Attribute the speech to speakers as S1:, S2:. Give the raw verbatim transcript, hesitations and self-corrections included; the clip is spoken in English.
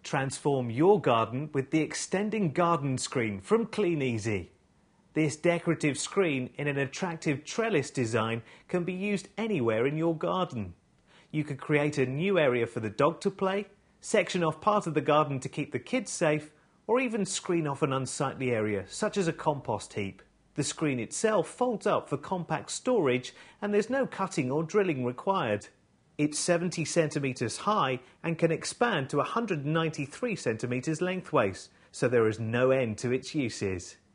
S1: Transform your garden with the extending garden screen from Kleeneze. This decorative screen in an attractive trellis design can be used anywhere in your garden. You could create a new area for the dog to play, section off part of the garden to keep the kids safe, or even screen off an unsightly area such as a compost heap. The screen itself folds up for compact storage and there's no cutting or drilling required. It's seventy centimetres high and can expand to one hundred ninety-three centimetres lengthways, so there is no end to its uses.